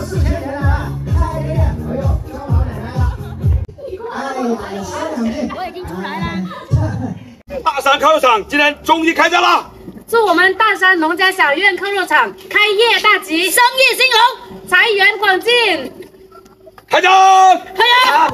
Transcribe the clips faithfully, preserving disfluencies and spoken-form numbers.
四千元了啊！再来一点，哎呦，招老奶奶了！哎呀，三两件， 我已经出来了。 大山烤肉场今天终于开张了！ 祝我们大山农家小院烤肉场开业大吉，生意兴隆，财源广进！ 开张！ 开张！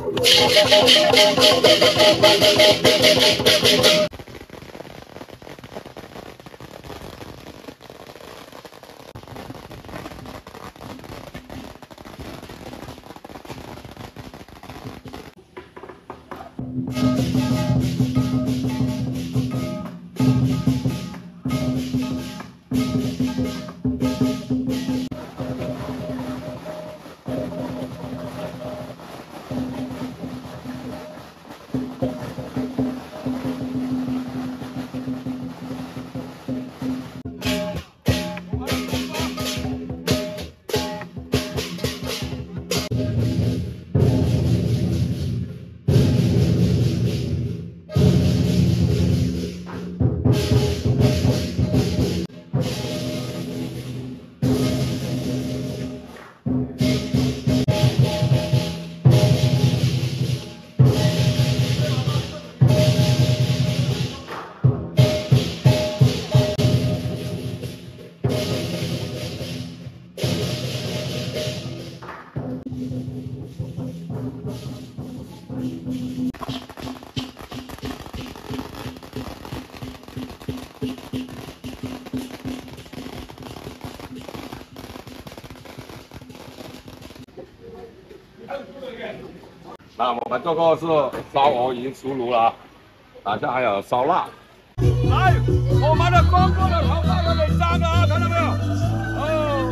那我们这个是烧鹅已经出炉了，啊，这还有烧腊。来，我们的光哥的头发有点脏啊，看到没有？哦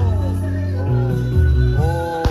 哦。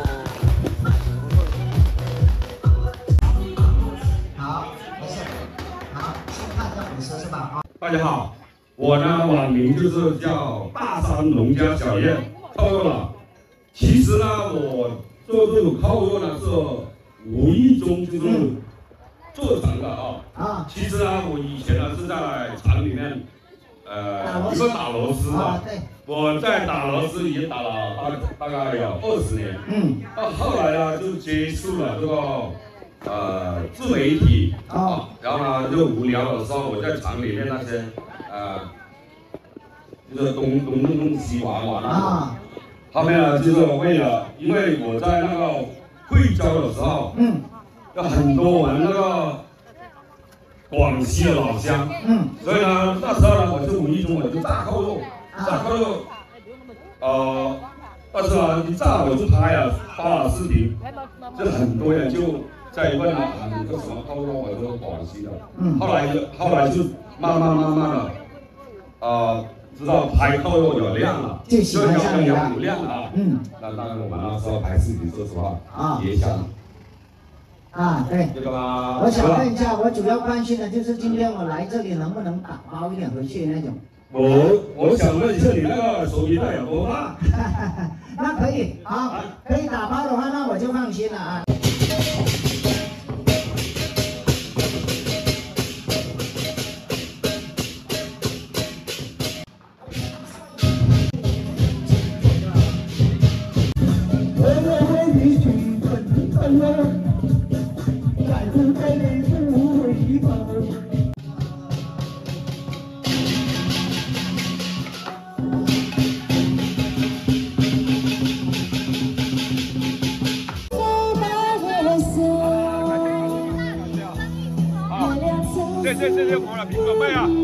好，没事。好，先看一下粉丝是吧？啊。 大家好，我呢网名就是叫大山农家小院烤肉了。其实呢，我做这种烤肉呢是无意中就是做成的啊。啊。其实呢，我以前呢是在厂里面，呃，一个打螺丝的。啊，对。我在打螺丝也打了大大概有二十年。嗯。到后来呢，就接触了这个呃自媒体啊，然后呢就无聊的时候，我在厂里面那些呃就是东东弄弄西玩玩啊。后面呢，就是为了，因为我在那个惠州的时候，嗯，有很多我们那个广西的老乡，嗯，所以呢，那时候呢，我就无意中我就炸烤肉，炸烤肉，呃，但是呢，一炸我就拍了，发了视频，就很多人就在问啊，你做什么烤肉？我说广西的，嗯，后来就后来就慢慢慢慢的，呃。知道拍烤肉有量了， 就喜欢上你了， 有量啊。嗯，那当然我们那时候拍视频，说实话啊，也想啊，对， 这个吗？ 我想问一下，我主要关心的就是今天我来这里能不能打包一点回去那种。 我我想问一下你那个手机袋有多大？ 那可以，好，可以打包的话，那我就放心了啊。 谢谢谢谢我的苹果妹啊！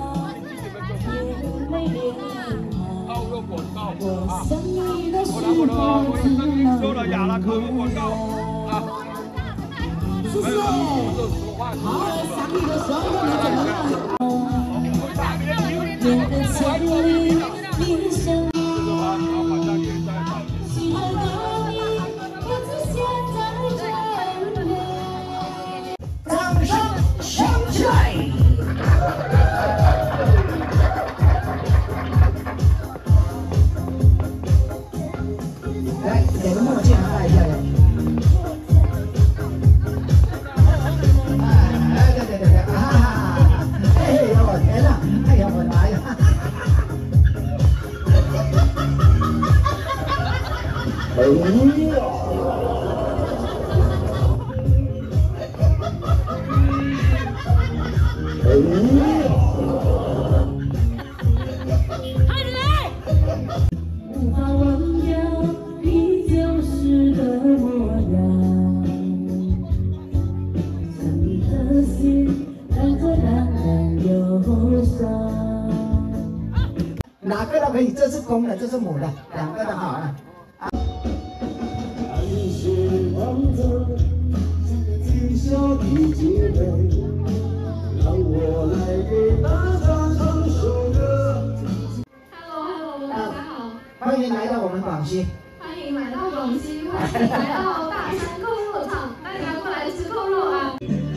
烤肉广告啊！我的我的我的声音收了哑了，烤肉广告啊！谢谢。好，想你的时候你怎么了？面对千里迷生。来，给个墨镜戴一下呀！哎，对对对对，啊！哎呦我天哪！哎呀我的妈呀！ 无法忘掉你旧时的模样，想你的心让这淡淡忧伤。 哪个都可以，这是公的，这是母的，两个都好啊。 时光中，今宵的结尾，让我来给大家唱首歌。 Hello，Hello， 大家好， 欢迎来到我们广西。 欢迎来到广西，欢迎来到大山扣肉场，大家过来吃扣肉啊！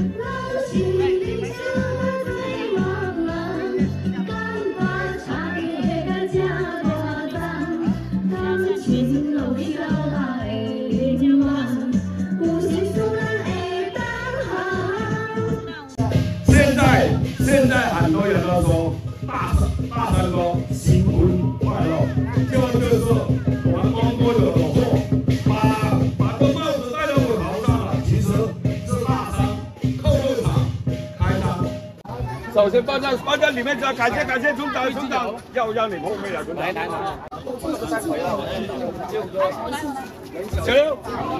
现在现在很多人都说大大山说新婚快乐，就就是我们光多有所做，把把这帽子戴在我头上了，其实是大山扣肉场开张。首先放在放在里面，感谢感谢村长村长，要让你们后面来村长。来来来，小刘，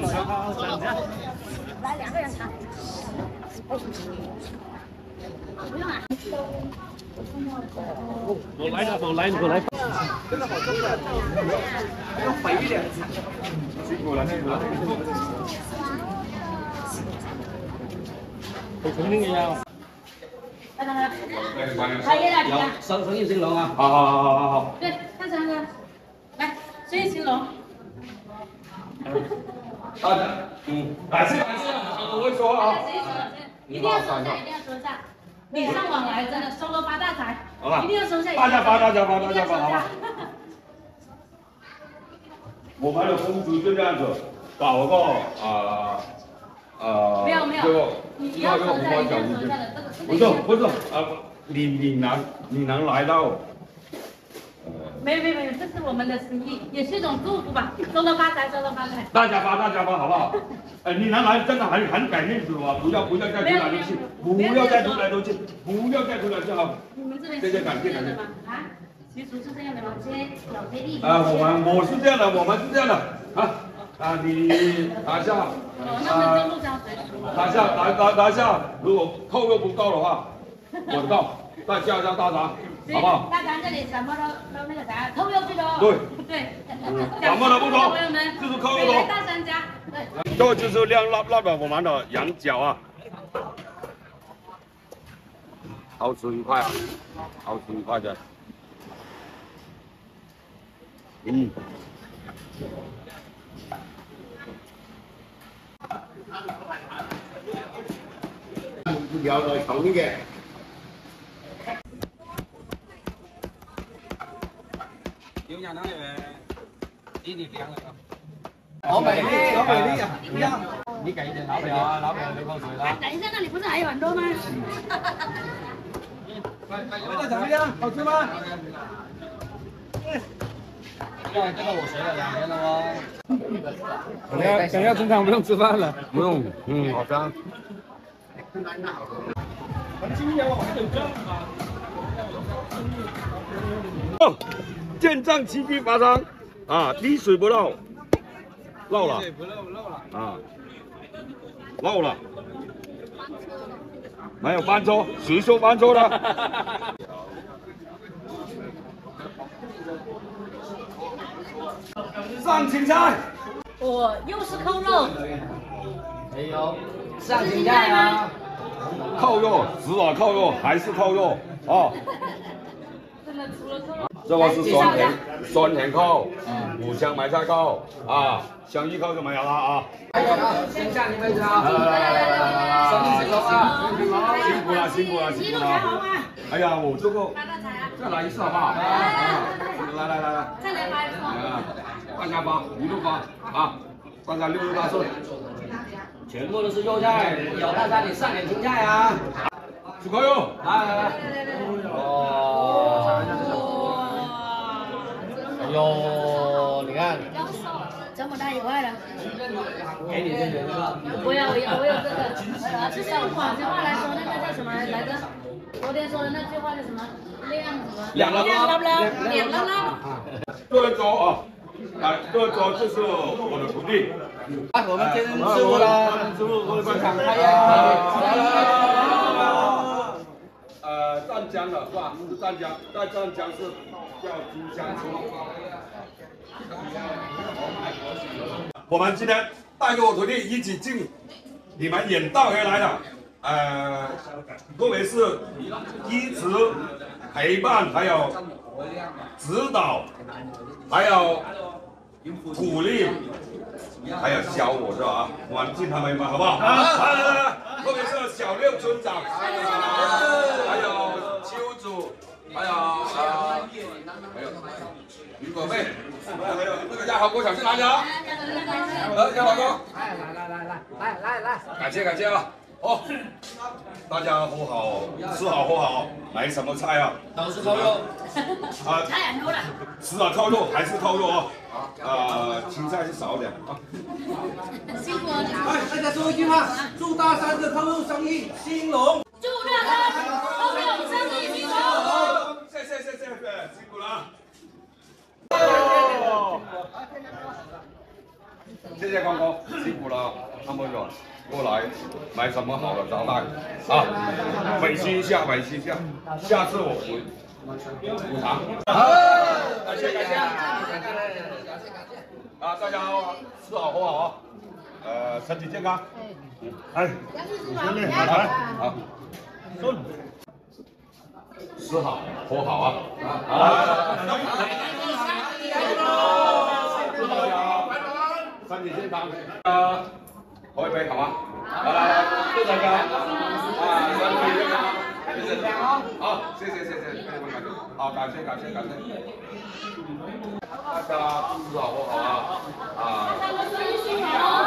来两个人尝。不用啊。 我来了，我来，我来。 真的好重的，要肥一点。辛苦了，辛苦了。 我肯定要。 来来来，开业大吉啊！ 生生意兴隆啊！ 好好好好好好。 对，看这个，来，生意兴隆。 大家，嗯，感谢感谢，我会说啊。 一定要收下，一定要收下。礼尚往来，真的收了发大财。 好吧， 一定要收下。 大家发，大家发，大家发，好吧。 吧。 我们的风俗就这样子，搞个啊啊， 没有没有， 这个你要收下，一定要收不下的，这个是不是啊，你你能你能来到。 没有没有没有，这是我们的心意，也是一种祝福吧。收了发财，收了发财。 大家发，大家发，好不好？哎，你能来真的很很感谢主啊！不要不要再出来都去，不要再出来都去，不要再出来就好。 你们这边谢谢感谢感谢。 啊，习俗是这样的吗？先小接力。 啊，我们我是这样的，我们是这样的啊啊，你拿下。 哦，那我们中路交水熟。 拿下拿拿拿下，如果扣肉不够的话，我告，再加一下大闸。好不好？ 大咱这里什么都都那个啥，扣肉最多。 对对， 什么都不多， 朋友们， 就是扣肉多。 大商家，对。 这就是晾辣辣的我们的羊角啊，好吃愉快啊，好吃愉快的。嗯。聊到长一点。 有两两的，一里两了。 好美丽，好美丽啊！ 一样。你给一点老表啊，老表流口水了。 等一下，那里不是还有很多吗？ 味道怎么样？好吃吗？这个这个我学了两年了哦。等下等下，村长不用吃饭了。 不用，嗯，好香。 今年我还有账啊。 哦，建账七匹发汤啊，滴水不漏，漏了。 滴水不漏漏了。 啊，漏了。没有翻车，谁说翻车的？上青菜。 我又是扣肉。 没有，上青菜啊。 扣肉，死了扣肉，还是扣肉啊！ 真的除了扣肉， 这个是酸甜酸甜扣，五香梅菜扣啊，香芋扣就没有了啊！ 还有啊，先下你们吃啊！来来来来来，生意兴隆啊！ 辛苦了辛苦了辛苦了！哎呀，我这个发大财啊！ 再来一次好不好？来来来来， 再来发一次。 啊，大家发，一路发啊，大家六六大顺。 全部都是肉菜，有大家你上点青菜啊！ 吃扣肉， 来来来，哦，哎呦，你看， 这这么大一块的。 给你这个。 不要，我有我有这个。就是用广州话来说，那个叫什么来着？昨天说的那句话叫什么？亮什么？ 亮了亮了亮，亮了亮。 各位桌啊，啊，各位桌，这是我的徒弟。 啊，我们天师傅啦，师傅，我们现场开业。 呃，湛江的是吧？是湛江，在湛江是叫金香村。我们今天带着我徒弟一起进你们演道回来的，呃，各位是一直陪伴，还有指导，还有鼓励，还有教我是吧？我们敬他们一把好不好？来来来来，特别是小六村长，还有邱主，还有啊，还有于果妹，还有那个亚豪国小是哪里啊？呃，亚豪哥， 来来来来来来来来， 感谢感谢啊！哦，大家喝好，吃好喝好，买什么菜啊？ 都是烤肉。 啊， 太牛了！ 吃啊，烤肉还是烤肉啊？啊，青菜是少点啊。 辛苦了。 来，大家说一句话，祝大山的烤肉生意兴隆。 祝大家烤肉生意兴隆。 谢谢谢谢谢谢，辛苦了啊！谢谢光光，辛苦了，那么远过来买什么好的招待啊？委屈一下，委屈一下，下次我补补偿。感谢感谢，啊，大家吃好喝好啊，呃，身体健康。哎，兄弟，来，好，顺，吃好喝好啊，啊。祝大家身体健康，啊，喝一杯好吗？来来来，祝大家啊身体健康，身体健康，好，谢谢谢谢，非常感谢，好，感谢感谢感谢，大家吃好喝好啊，啊。